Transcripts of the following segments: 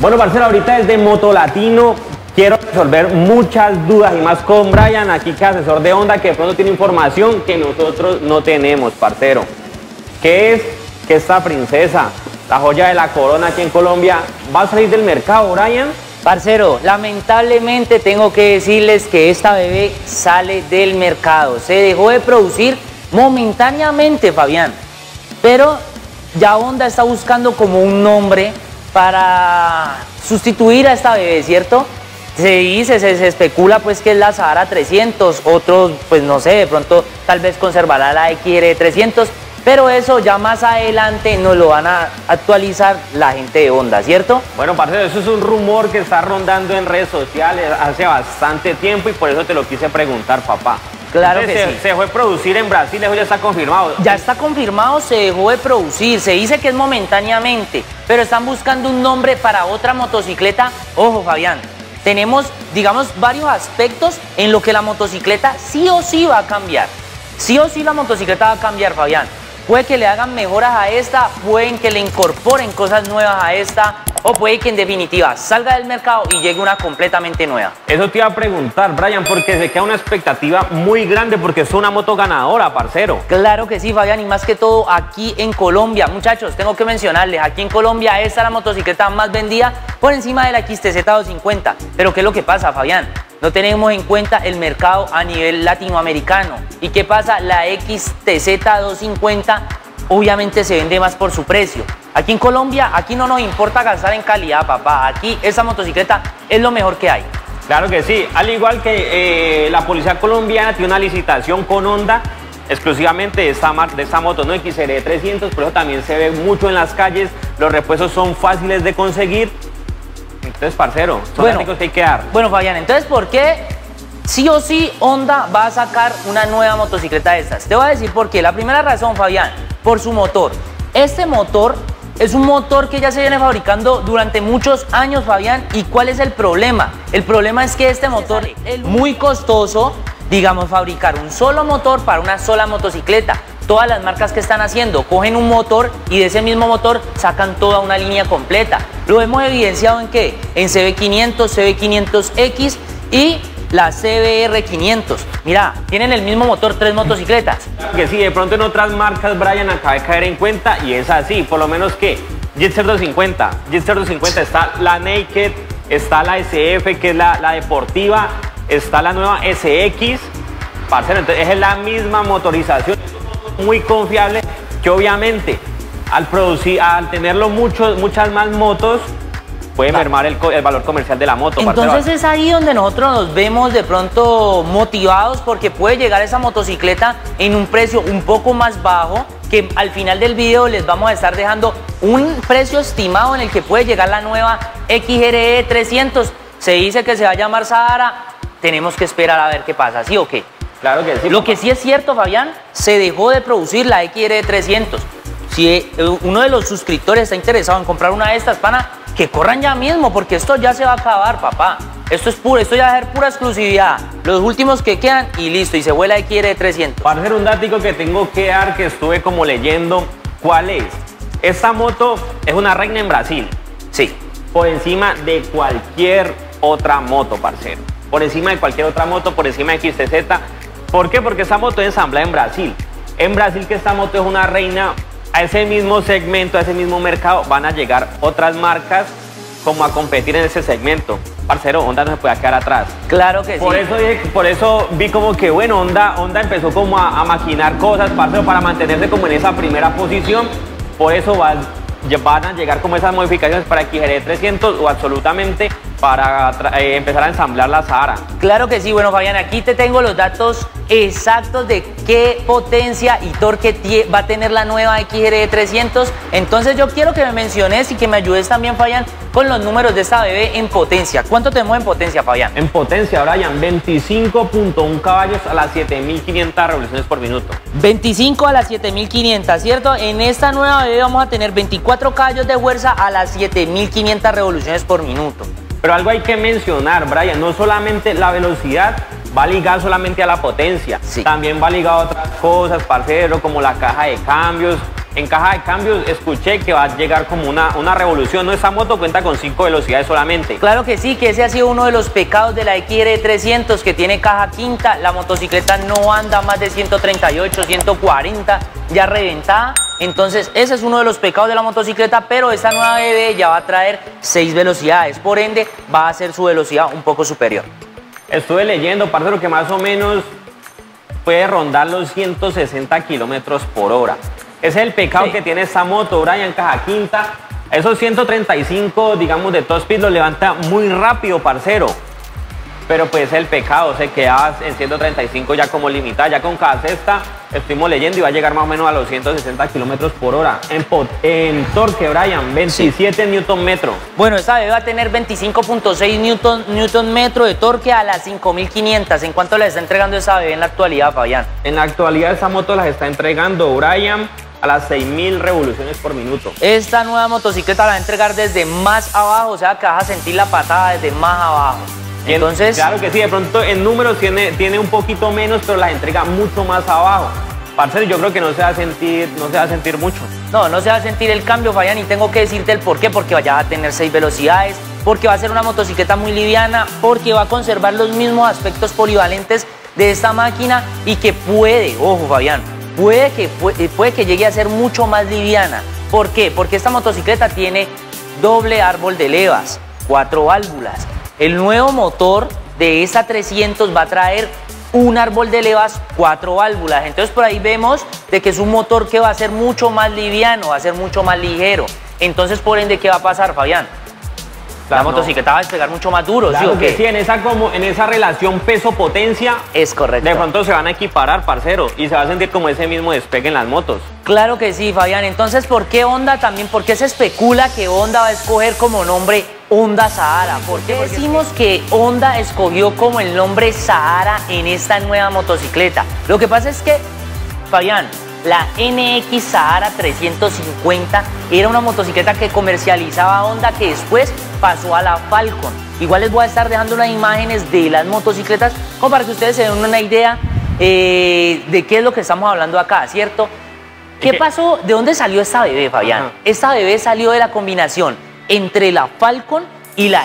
Bueno, parcero, ahorita desde Motolatino quiero resolver muchas dudas y más con Brian, aquí que es asesor de Honda, que de pronto tiene información que nosotros no tenemos, parcero. ¿Qué es que esta princesa, la joya de la corona aquí en Colombia, va a salir del mercado, Brian? Parcero, lamentablemente tengo que decirles que esta bebé sale del mercado. Se dejó de producir momentáneamente, Fabián. Pero ya Honda está buscando como un nombre para sustituir a esta bebé, ¿cierto? Se dice, se especula pues que es la Sahara 300, otros pues no sé, de pronto tal vez conservará la XR 300, pero eso ya más adelante nos lo van a actualizar la gente de Honda, ¿cierto? Bueno, parcero, eso es un rumor que está rondando en redes sociales hace bastante tiempo y por eso te lo quise preguntar, papá. Claro. Entonces, que sí. Se dejó de producir en Brasil, eso ya está confirmado. Ya está confirmado, se dejó de producir, se dice que es momentáneamente, pero están buscando un nombre para otra motocicleta. Ojo, Fabián, tenemos, digamos, varios aspectos en lo que la motocicleta sí o sí va a cambiar. Sí o sí la motocicleta va a cambiar, Fabián. Puede que le hagan mejoras a esta, pueden que le incorporen cosas nuevas a esta, o puede que en definitiva salga del mercado y llegue una completamente nueva. Eso te iba a preguntar, Brian, porque se queda una expectativa muy grande porque es una moto ganadora, parcero. Claro que sí, Fabián, y más que todo aquí en Colombia. Muchachos, tengo que mencionarles, aquí en Colombia esta es la motocicleta más vendida por encima de la XTZ 250. Pero ¿qué es lo que pasa, Fabián? No tenemos en cuenta el mercado a nivel latinoamericano. ¿Y qué pasa? La XTZ 250 obviamente se vende más por su precio. Aquí en Colombia, aquí no nos importa gastar en calidad, papá. Aquí esa motocicleta es lo mejor que hay. Claro que sí. Al igual que la policía colombiana tiene una licitación con Honda exclusivamente de esta moto, ¿no? XR 300, por eso también se ve mucho en las calles. Los repuestos son fáciles de conseguir. Entonces, parcero, son datos que hay que dar. Bueno, Fabián, entonces, ¿por qué sí o sí Honda va a sacar una nueva motocicleta de estas? Te voy a decir por qué. La primera razón, Fabián, por su motor. Este motor es un motor que ya se viene fabricando durante muchos años, Fabián. ¿Y cuál es el problema? El problema es que este motor es muy costoso, digamos, fabricar un solo motor para una sola motocicleta. Todas las marcas que están haciendo cogen un motor y de ese mismo motor sacan toda una línea completa. Lo hemos evidenciado en ¿qué? En CB500, CB500X y la CBR500. Mira, tienen el mismo motor, 3 motocicletas. Que sí, de pronto en otras marcas, Brian, acaba de caer en cuenta y es así, por lo menos que Gixxer 250, Gixxer 250 está la Naked, está la SF, que es la deportiva, está la nueva SX, parcero, entonces es la misma motorización, muy confiable, que obviamente al tenerlo muchas más motos, puede mermar el valor comercial de la moto. Entonces parcero. Es ahí donde nosotros nos vemos de pronto motivados porque puede llegar esa motocicleta en un precio un poco más bajo, que al final del video les vamos a estar dejando un precio estimado en el que puede llegar la nueva XR 300. Se dice que se va a llamar Sahara, tenemos que esperar a ver qué pasa, ¿sí o qué? Claro que sí. Lo que sí es cierto, Fabián, se dejó de producir la XR 300. Si uno de los suscriptores está interesado en comprar una de estas, pana, que corran ya mismo, porque esto ya se va a acabar, papá. Esto es puro, esto ya va a ser pura exclusividad. Los últimos que quedan y listo, y se vuela XR 300. Para hacer un dático que tengo que dar, que estuve como leyendo, ¿cuál es? Esta moto es una reina en Brasil. Sí. Por encima de cualquier otra moto, parcero. Por encima de cualquier otra moto, por encima de XTZ. ¿Por qué? Porque esta moto es ensamblada en Brasil. En Brasil, que esta moto es una reina, a ese mismo segmento, a ese mismo mercado, van a llegar otras marcas como a competir en ese segmento. Parcero, Honda no se puede quedar atrás. Claro que sí. Por eso vi como que, bueno, Honda empezó como a maquinar cosas, parcero, para mantenerse como en esa primera posición. Por eso van a llegar como esas modificaciones para XR 300 o absolutamente para empezar a ensamblar la Sahara. Claro que sí. Bueno, Fabián, aquí te tengo los datos exactos de qué potencia y torque va a tener la nueva XR 300. Entonces yo quiero que me menciones y que me ayudes también, Fabián, con los números de esta bebé en potencia. ¿Cuánto tenemos en potencia, Fabián? En potencia, Brian, 25.1 caballos a las 7.500 revoluciones por minuto. 25 a las 7.500, ¿cierto? En esta nueva bebé vamos a tener 24 caballos de fuerza a las 7.500 revoluciones por minuto. Pero algo hay que mencionar, Brian, no solamente la velocidad va ligada solamente a la potencia, sí, también va ligado a otras cosas, parcero, como la caja de cambios, en caja de cambios escuché que va a llegar como una revolución, ¿no? Esta moto cuenta con 5 velocidades solamente. Claro que sí, que ese ha sido uno de los pecados de la XR300, que tiene caja quinta. La motocicleta no anda más de 138, 140, ya reventada. Entonces ese es uno de los pecados de la motocicleta, pero esta nueva BB ya va a traer 6 velocidades, por ende va a ser su velocidad un poco superior. Estuve leyendo, parcero, que más o menos puede rondar los 160 kilómetros por hora. Ese es el pecado que tiene esta moto, Brian, caja quinta. Esos 135, digamos, de top speed los levanta muy rápido, parcero. Pero pues es el pecado, se queda en 135 ya como limitada. Ya con cada sexta, estuvimos leyendo, y va a llegar más o menos a los 160 kilómetros por hora. En torque, Brian, 27 Newton metro. Bueno, esta bebé va a tener 25.6 Newton metro de torque a las 5500. ¿En cuánto la está entregando esa bebé en la actualidad, Fabián? En la actualidad esa moto las está entregando, Brian, a las 6000 revoluciones por minuto. Esta nueva motocicleta la va a entregar desde más abajo, o sea que vas a sentir la patada desde más abajo. Entonces, claro que sí, de pronto en números tiene un poquito menos, pero las entrega mucho más abajo. Parcero, yo creo que no se va a sentir mucho. No se va a sentir el cambio, Fabián, y tengo que decirte el por qué, porque vaya a tener 6 velocidades, porque va a ser una motocicleta muy liviana, porque va a conservar los mismos aspectos polivalentes de esta máquina y que puede, ojo, Fabián, puede que llegue a ser mucho más liviana. ¿Por qué? Porque esta motocicleta tiene doble árbol de levas, 4 válvulas. El nuevo motor de esta 300 va a traer un árbol de levas, 4 válvulas. Entonces por ahí vemos de que es un motor que va a ser mucho más liviano, va a ser mucho más ligero. Entonces por ende, ¿qué va a pasar, Fabián? La motocicleta va a despegar mucho más duro, claro, ¿sí o qué? Sí, en esa relación peso-potencia. Es correcto. De pronto se van a equiparar, parcero, y se va a sentir como ese mismo despegue en las motos. Claro que sí, Fabián. Entonces, ¿por qué Honda también? ¿Por qué se especula que Honda va a escoger como nombre Honda Sahara? ¿Por qué decimos que Honda escogió como el nombre Sahara en esta nueva motocicleta? Lo que pasa es que, Fabián, la NX Sahara 350 era una motocicleta que comercializaba Honda, que después pasó a la Falcon. Igual les voy a estar dejando unas imágenes de las motocicletas como para que ustedes se den una idea de qué es lo que estamos hablando acá, ¿cierto? ¿Qué pasó? ¿De dónde salió esta bebé, Fabián? Ajá. Esta bebé salió de la combinación entre la Falcon y la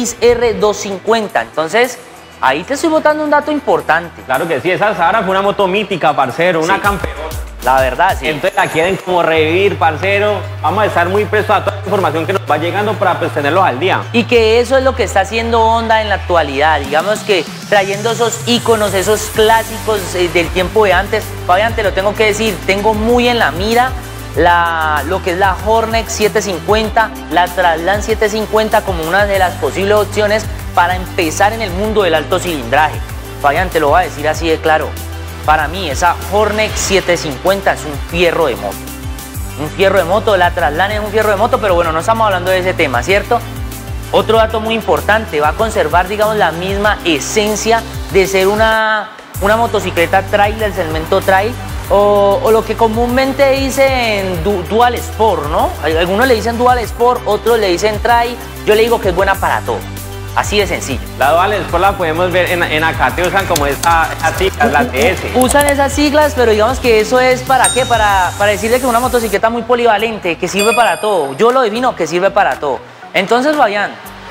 XR250. Entonces, ahí te estoy botando un dato importante. Claro que sí, esa Sahara fue una moto mítica, parcero, una campeona. La verdad, sí. Entonces la quieren como revivir, parcero. Vamos a estar muy prestos a toda la información que nos va llegando para pues tenerlos al día. Y que eso es lo que está haciendo Honda en la actualidad. Digamos que trayendo esos íconos, esos clásicos del tiempo de antes. Fabián, te lo tengo que decir, tengo muy en la mira lo que es la Hornet 750, la Traslan 750 como una de las posibles opciones para empezar en el mundo del alto cilindraje. Fabián, te lo voy a decir así de claro. Para mí esa Hornet 750 es un fierro de moto. Un fierro de moto, la Traslan es un fierro de moto, pero bueno, no estamos hablando de ese tema, ¿cierto? Otro dato muy importante, va a conservar, digamos, la misma esencia de ser una motocicleta trail, del segmento trail, o lo que comúnmente dicen Dual Sport, ¿no? Algunos le dicen Dual Sport, otros le dicen trail, yo le digo que es buena para todo. Así de sencillo. La Dual Sport la podemos ver en Acate, usan como esas siglas, las TS. Usan esas siglas, pero digamos que eso es ¿para qué? Para decirle que es una motocicleta muy polivalente, que sirve para todo. Yo lo defino que sirve para todo. Entonces, Fabián,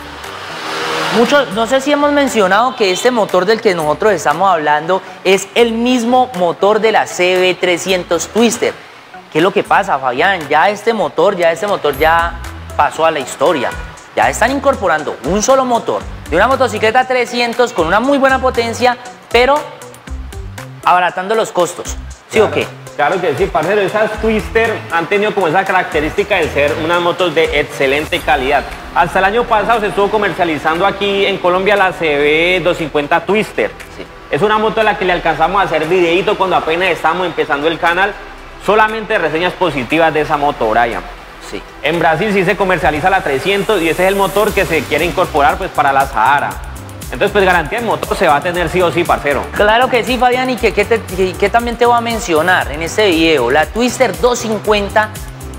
no sé si hemos mencionado que este motor del que nosotros estamos hablando es el mismo motor de la CB300 Twister. ¿Qué es lo que pasa, Fabián? Ya este motor ya pasó a la historia. Ya están incorporando un solo motor de una motocicleta 300 con una muy buena potencia, pero abaratando los costos. ¿Sí o qué? Claro que sí, parcero. Esas Twister han tenido como esa característica de ser unas motos de excelente calidad. Hasta el año pasado se estuvo comercializando aquí en Colombia la CB250 Twister. Sí. Es una moto a la que le alcanzamos a hacer videíto cuando apenas estamos empezando el canal. Solamente reseñas positivas de esa moto, Brian. Sí. En Brasil sí se comercializa la 300 y ese es el motor que se quiere incorporar pues para la Sahara. Entonces pues garantía el motor se va a tener sí o sí, parcero. Claro que sí, Fabián, y que también te voy a mencionar en este video. La Twister 250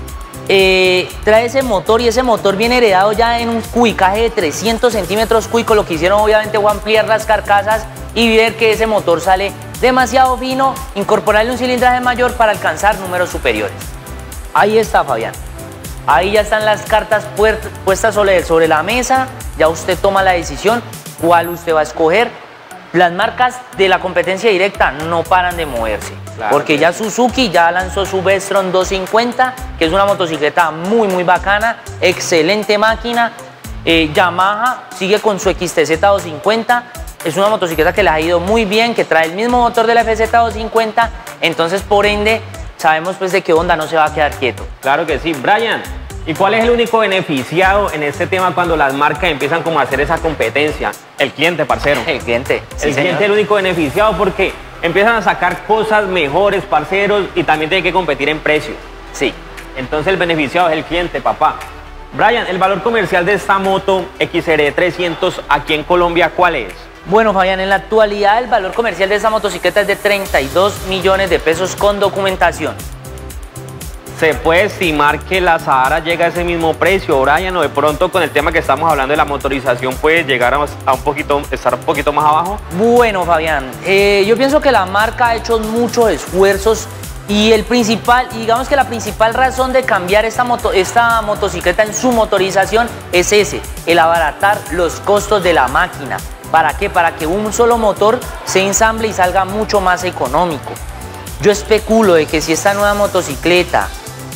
trae ese motor y ese motor viene heredado ya en un cubicaje de 300 centímetros cúbicos. Lo que hicieron obviamente fue ampliar las carcasas y ver que ese motor sale demasiado fino, incorporarle un cilindraje mayor para alcanzar números superiores. Ahí está, Fabián. Ahí ya están las cartas puestas sobre la mesa. Ya usted toma la decisión cuál usted va a escoger. Las marcas de la competencia directa no paran de moverse. Claro, porque ya Suzuki ya lanzó su V-Strom 250, que es una motocicleta muy bacana, excelente máquina. Yamaha sigue con su XTZ 250. Es una motocicleta que les ha ido muy bien, que trae el mismo motor de la FZ 250. Entonces, por ende, sabemos pues de que Honda no se va a quedar quieto. Claro que sí. Brian, ¿y cuál es el único beneficiado en este tema cuando las marcas empiezan como a hacer esa competencia? El cliente, parcero. El cliente. Sí, el cliente es el único beneficiado porque empiezan a sacar cosas mejores, parceros, y también tiene que competir en precio. Sí. Entonces el beneficiado es el cliente, papá. Brian, el valor comercial de esta moto XR 300 aquí en Colombia, ¿cuál es? Bueno, Fabián, en la actualidad el valor comercial de esta motocicleta es de 32 millones de pesos con documentación. ¿Se puede estimar que la Sahara llega a ese mismo precio, Brian, o de pronto con el tema que estamos hablando de la motorización puede llegar a estar un poquito más abajo? Bueno, Fabián, yo pienso que la marca ha hecho muchos esfuerzos y digamos que la principal razón de cambiar esta motocicleta en su motorización es el abaratar los costos de la máquina. ¿Para qué? Para que un solo motor se ensamble y salga mucho más económico. Yo especulo de que si esta nueva motocicleta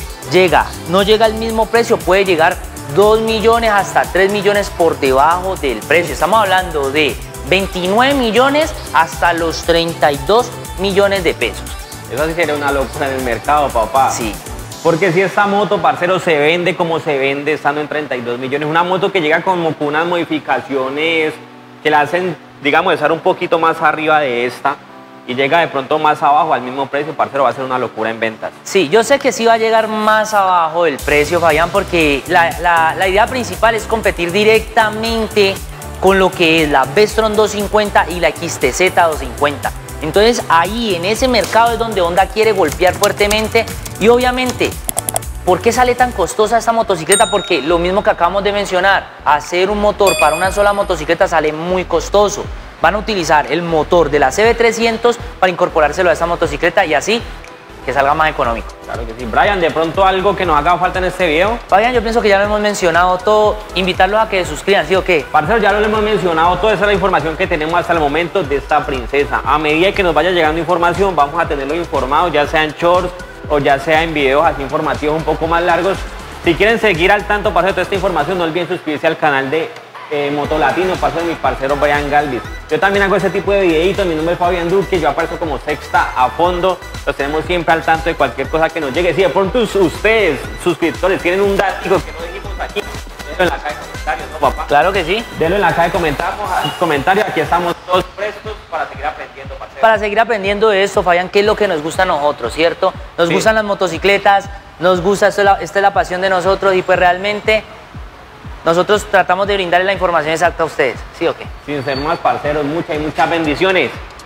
no llega al mismo precio, puede llegar 2 millones hasta 3 millones por debajo del precio. Estamos hablando de 29 millones hasta los 32 millones de pesos. Eso sí sería una locura en el mercado, papá. Sí. Porque si esta moto, parcero, se vende como se vende estando en 32 millones, una moto que llega como con unas modificaciones que la hacen, digamos, estar un poquito más arriba de esta y llega de pronto más abajo al mismo precio, parcero, va a ser una locura en ventas. Sí, yo sé que sí va a llegar más abajo del precio, Fabián, porque la idea principal es competir directamente con lo que es la V-Strom 250 y la XTZ 250. Entonces ahí, en ese mercado es donde Honda quiere golpear fuertemente y obviamente, ¿por qué sale tan costosa esta motocicleta? Porque lo mismo que acabamos de mencionar, hacer un motor para una sola motocicleta sale muy costoso. Van a utilizar el motor de la CB300 para incorporárselo a esta motocicleta y así que salga más económico. Claro que sí. Brian, de pronto algo que nos haga falta en este video. Fabián, yo pienso que ya lo hemos mencionado todo, invitarlos a que se suscriban, ¿sí o qué? Parcero, ya lo hemos mencionado, toda esa es la información que tenemos hasta el momento de esta princesa. A medida que nos vaya llegando información, vamos a tenerlo informado, ya sea en shorts o ya sea en videos así informativos un poco más largos. Si quieren seguir al tanto, parcero, de toda esta información, no olviden suscribirse al canal de Motolatino, parcero, de mi parcero Brian Galvis. Yo también hago ese tipo de videitos, mi nombre es Fabián Duque, yo aparezco como Sexta a fondo, los tenemos siempre al tanto de cualquier cosa que nos llegue. Si de pronto ustedes, suscriptores, tienen un dato que no dijimos aquí, denlo en la caja de comentarios, ¿no, papá? Claro que sí. Denlo en la caja de comentarios, aquí estamos todos prestos para seguir aprendiendo, parcero. Para seguir aprendiendo de esto, Fabián, ¿qué es lo que nos gusta a nosotros, cierto? Nos gustan las motocicletas, nos gusta, esta es la pasión de nosotros y pues realmente nosotros tratamos de brindarle la información exacta a ustedes, ¿sí o qué? Sin ser más, parceros, muchas bendiciones.